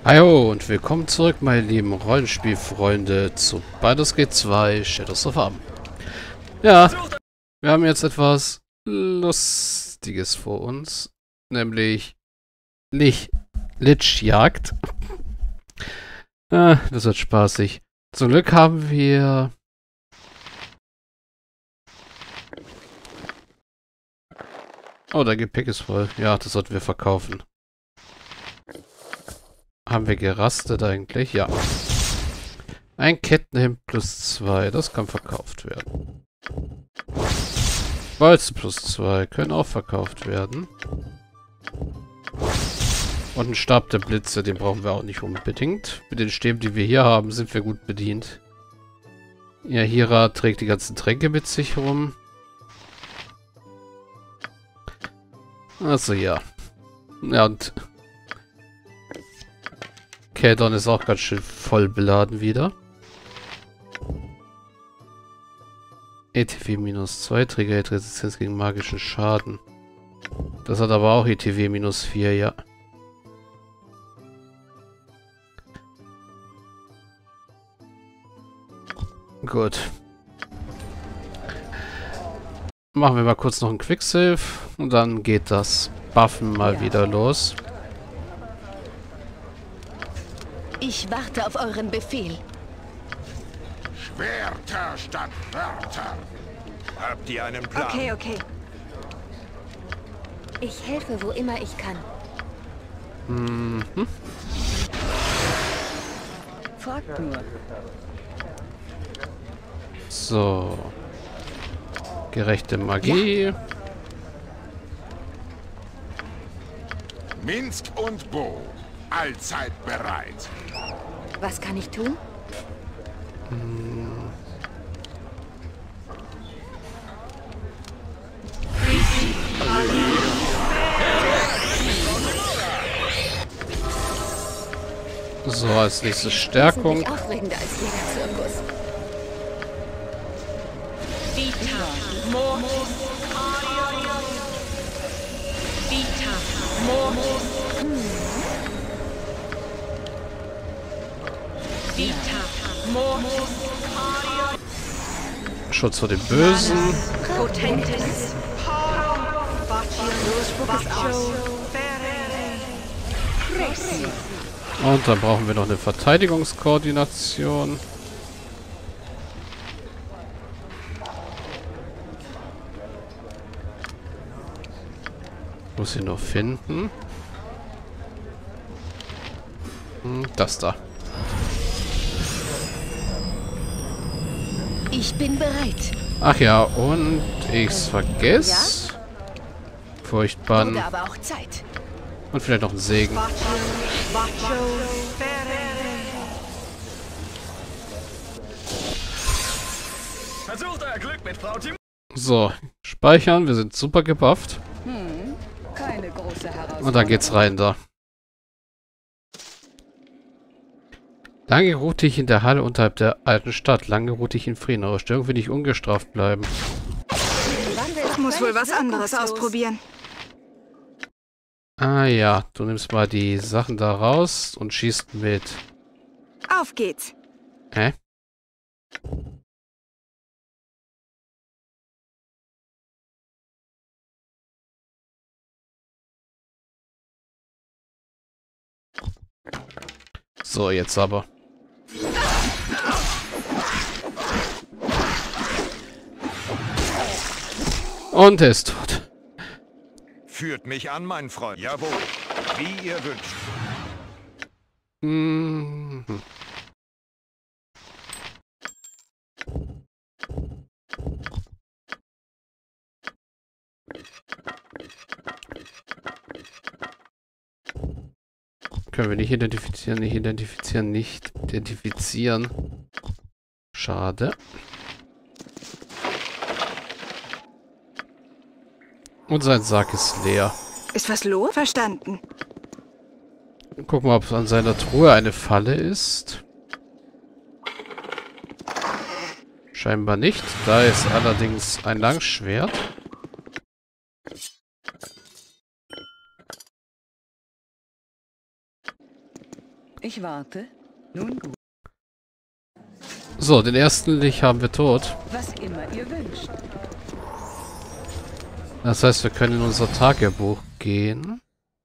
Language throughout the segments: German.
Hallo und willkommen zurück, meine lieben Rollenspielfreunde, zu Baldur's Gate 2 Shadows of Amn. Ja, wir haben jetzt etwas Lustiges vor uns, nämlich nicht Lichjagd. Das wird spaßig. Zum Glück haben wir... Oh, dein Gepäck ist voll. Ja, das sollten wir verkaufen. Haben wir gerastet eigentlich? Ja. Ein Kettenhemd plus 2. Das kann verkauft werden. Bolzen plus 2 können auch verkauft werden. Und ein Stab der Blitze, den brauchen wir auch nicht unbedingt. Mit den Stäben, die wir hier haben, sind wir gut bedient. Ja, Hira trägt die ganzen Tränke mit sich rum. Also ja. Ja, und Keldon ist auch ganz schön voll beladen wieder. ETW minus 2, Trigger Resistenz gegen magischen Schaden. Das hat aber auch ETW minus 4, ja. Gut. Machen wir mal kurz noch einen Quicksave und dann geht das Buffen mal wieder los. Ich warte auf euren Befehl. Schwerter statt Wörter. Habt ihr einen Plan? Okay. Ich helfe, wo immer ich kann. Fragt nur. So. Gerechte Magie. Ja. Minsk und Bo. Allzeit bereit. Was kann ich tun? So, als nächstes Stärkung. Das ist aufregender als jeder Zirkus. Schutz vor dem Bösen. Und dann brauchen wir noch eine Verteidigungskoordination. Muss ich noch finden. Das da. Ich bin bereit. Ach ja, und ich's vergesse. Ja? Furchtbann. Wurde aber auch Zeit. Und vielleicht noch ein Segen. Versucht euer Glück mit Frau Tim. So, speichern. Wir sind super gebufft. Keine große Herausforderung. Und dann geht's rein da. Lange ruhte ich in der Halle unterhalb der alten Stadt. Lange ruhte ich in Frieden. Eure Störung will nicht ungestraft bleiben. Ich muss wohl was anderes ausprobieren. Ah ja, du nimmst mal die Sachen da raus und schießt mit. Auf geht's. Hä? So, jetzt aber. Und er ist tot. Führt mich an, mein Freund. Jawohl. Wie ihr wünscht. Können wir nicht identifizieren, nicht identifizieren. Schade. Und sein Sarg ist leer. Ist was los? Verstanden. Gucken wir, ob an seiner Truhe eine Falle ist. Scheinbar nicht. Da ist allerdings ein Langschwert. Ich warte. Nun gut. So, den ersten Lich haben wir tot. Was immer ihr wünscht. Das heißt, wir können in unser Tagebuch gehen.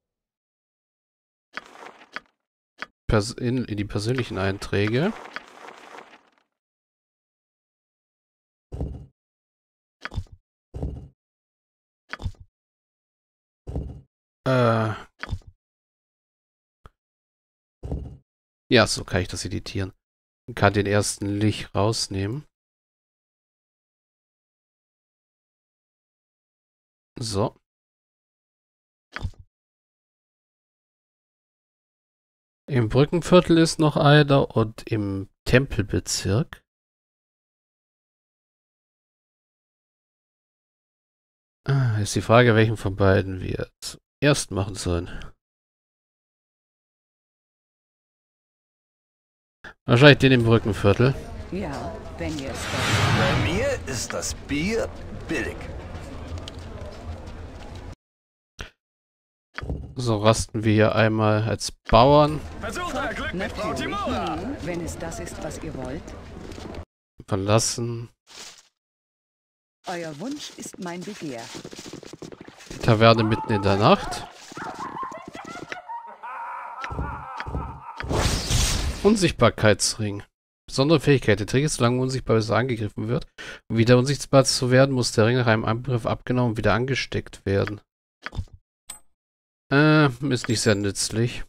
In die persönlichen Einträge. Ja, so kann ich das editieren. Ich kann den ersten Lich rausnehmen. So. Im Brückenviertel ist noch einer und im Tempelbezirk. Ist die Frage, welchen von beiden wir zuerst machen sollen. Wahrscheinlich den im Brückenviertel. Ja, wenn ihr es Bei mir ist das Bier billig. So rasten wir hier einmal als Bauern. Versucht euer Glück mit Frau natürlich. Timora. Wenn es das ist, was ihr wollt. Verlassen. Euer Wunsch ist mein Begehr. Die Taverne mitten in der Nacht. Unsichtbarkeitsring. Besondere Fähigkeit. Der Trick ist, solange unsichtbar bis er angegriffen wird. Um wieder unsichtbar zu werden, muss der Ring nach einem Angriff abgenommen und wieder angesteckt werden. Ist nicht sehr nützlich.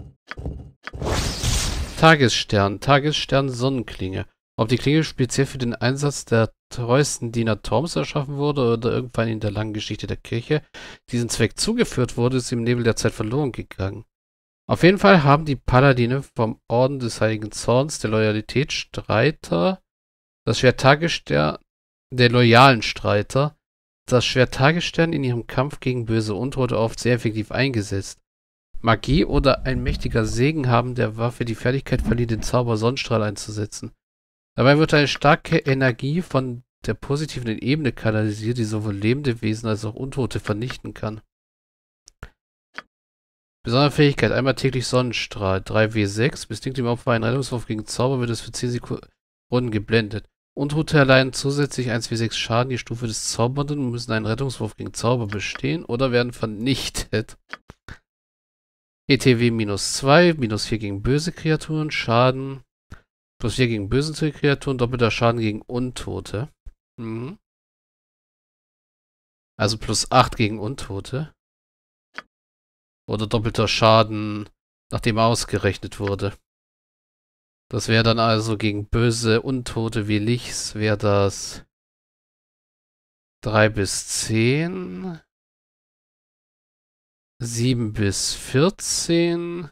Tagesstern. Tagesstern Sonnenklinge. Ob die Klinge speziell für den Einsatz der treuesten Diener Torms erschaffen wurde oder irgendwann in der langen Geschichte der Kirche diesen Zweck zugeführt wurde, ist im Nebel der Zeit verloren gegangen. Auf jeden Fall haben die Paladine vom Orden des Heiligen Zorns, der Loyalitätsstreiter, das Schwert Tagesstern, der loyalen Streiter, das Schwert Tagesstern in ihrem Kampf gegen böse Untote oft sehr effektiv eingesetzt. Magie oder ein mächtiger Segen haben der Waffe die Fertigkeit verliehen, den Zauber Sonnenstrahl einzusetzen. Dabei wird eine starke Energie von der positiven Ebene kanalisiert, die sowohl lebende Wesen als auch Untote vernichten kann. Besondere Fähigkeit, einmal täglich Sonnenstrahl, 3W6, bestingt dem Opfer einen Rettungswurf gegen Zauber, wird es für 10 Sekunden geblendet. Untote erleiden zusätzlich 1W6 Schaden, die Stufe des Zaubernden und müssen einen Rettungswurf gegen Zauber bestehen oder werden vernichtet. ETW -2, -4 gegen böse Kreaturen, Schaden, +4 gegen böse Kreaturen, doppelter Schaden gegen Untote. Also +8 gegen Untote. Oder doppelter Schaden, nachdem ausgerechnet wurde. Das wäre dann also gegen böse Untote wie Lichs, wäre das 3 bis 10, 7 bis 14,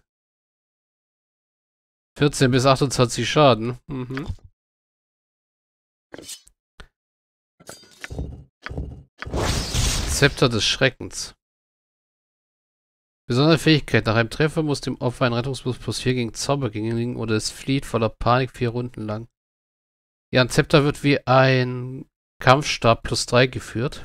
14 bis 28 Schaden. Zepter des Schreckens. Besondere Fähigkeit. Nach einem Treffer muss dem Opfer ein Rettungswurf +4 gegen Zauber gelingen oder es flieht voller Panik 4 Runden lang. Ja, ein Zepter wird wie ein Kampfstab +3 geführt.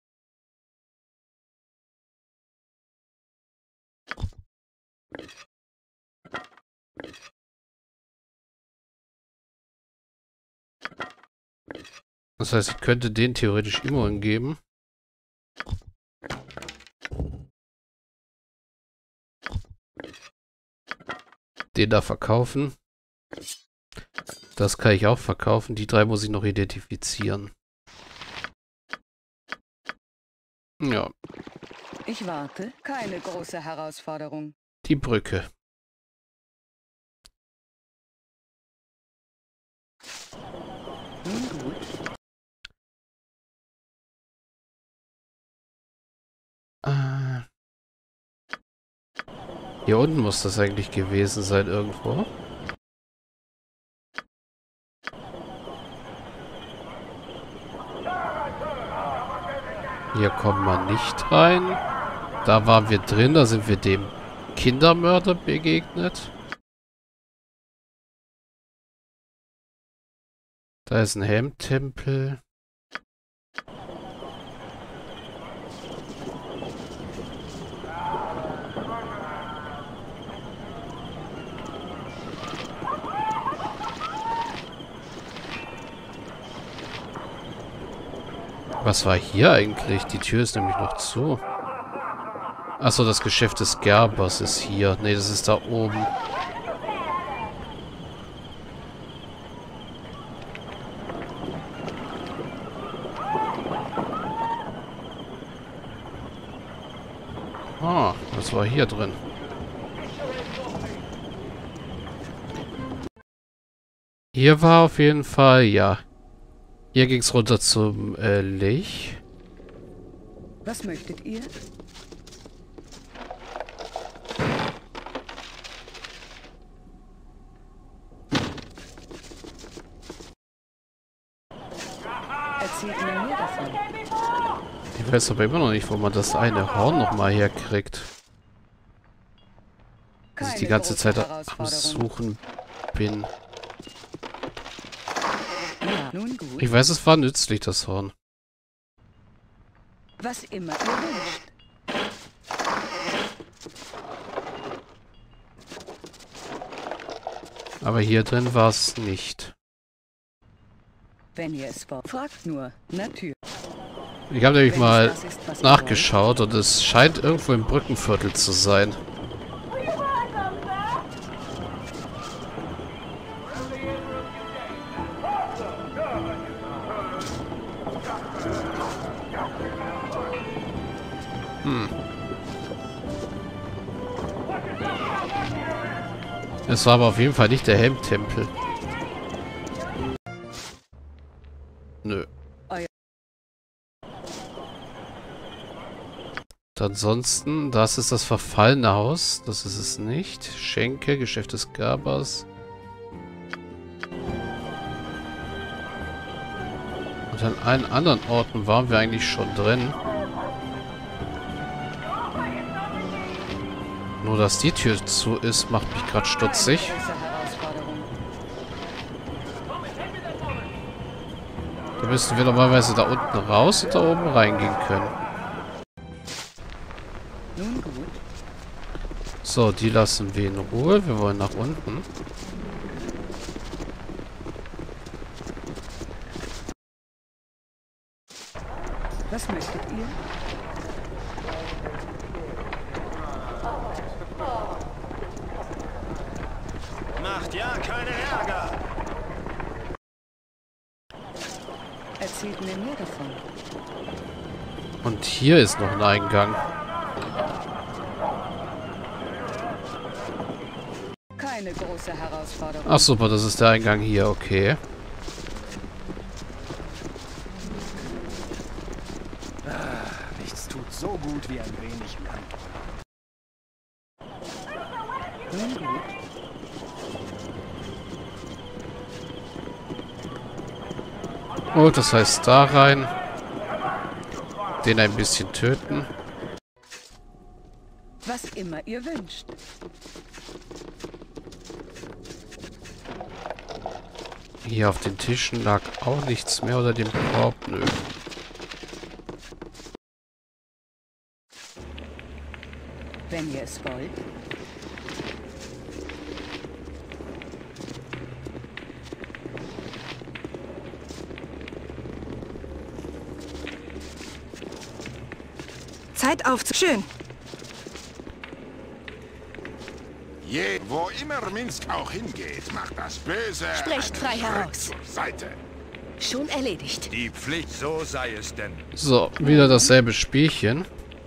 Das heißt, ich könnte den theoretisch immer geben. Den da verkaufen. Das kann ich auch verkaufen. Die 3 muss ich noch identifizieren. Ja. Ich warte. Keine große Herausforderung. Die Brücke. Nun gut. Hier unten muss das eigentlich gewesen sein irgendwo. Hier kommen wir nicht rein. Da waren wir drin, da sind wir dem Kindermörder begegnet. Da ist ein Helmtempel. Was war hier eigentlich? Die Tür ist nämlich noch zu. Achso, das Geschäft des Gerbers ist hier. Ne, das ist da oben. Ah, was war hier drin? Hier war auf jeden Fall, ja. Hier ging es runter zum Lich. Was möchtet ihr? Erzählt mir mehr davon. Ich weiß aber immer noch nicht, wo man das eine Horn nochmal herkriegt. Dass ich die ganze Zeit am Suchen bin. Ja, nun gut. Ich weiß, es war nützlich, das Horn. Was immer ihr wünscht. Aber hier drin war es nicht. Wenn ihr es wollt. Fragt nur. Natürlich. Ich habe nämlich Wenn mal es das ist, was ihr nachgeschaut und es scheint irgendwo im Brückenviertel zu sein. Es war aber auf jeden Fall nicht der Helmtempel. Nö. Ansonsten, das ist das verfallene Haus. Das ist es nicht. Schenke, Geschäft des Gerbers. Und an allen anderen Orten waren wir eigentlich schon drin. Nur, dass die Tür zu ist, macht mich gerade stutzig. Große Herausforderung. Da müssten wir normalerweise da unten raus und da oben reingehen können. Nun gut. So, die lassen wir in Ruhe. Wir wollen nach unten. Was möchtet ihr? Macht ja keine Ärger. Erzählt mir mehr davon. Und hier ist noch ein Eingang. Keine große Herausforderung. Ach super, das ist der Eingang hier, okay. Nichts tut so gut wie ein wenig Land. Nun gut. Oh, das heißt da rein. Den ein bisschen töten. Was immer ihr wünscht. Hier auf den Tischen lag auch nichts mehr oder dem Korb. Nö. Wenn ihr es wollt. Zeit Schön. Wo immer Minsk auch hingeht, macht das Böse Sprecht frei einen Schritt heraus. zur Seite. Schon erledigt. Die Pflicht, so sei es denn. So, wieder dasselbe Spielchen.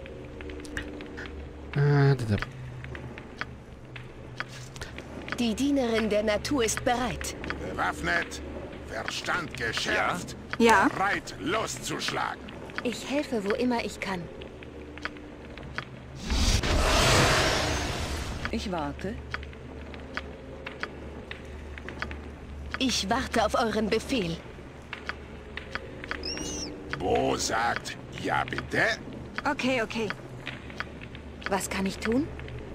Die Dienerin der Natur ist bereit. Bewaffnet, Verstand geschärft, Ja. bereit loszuschlagen. Ich helfe, wo immer ich kann. Ich warte. Ich warte auf euren Befehl. Bo sagt, ja bitte. Okay, okay. Was kann ich tun?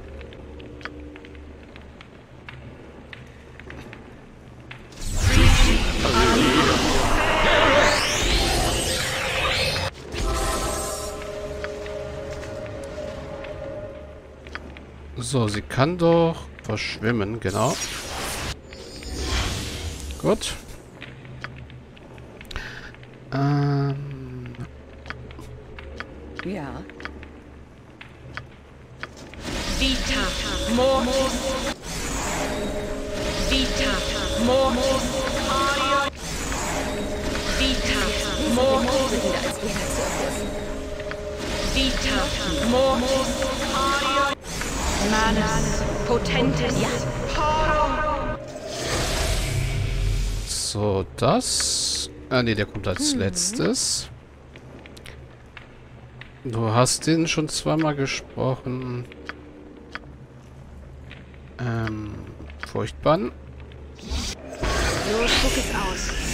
So, sie kann doch verschwimmen, genau. Gut. Ja. Vita Mortis. Vita Mortis. Vita Mortis. Vita Mortis. Manus Potentis. So, das... Ah, nee, der kommt als letztes. Du hast den schon zweimal gesprochen. Furchtbann. Los, spuck es aus.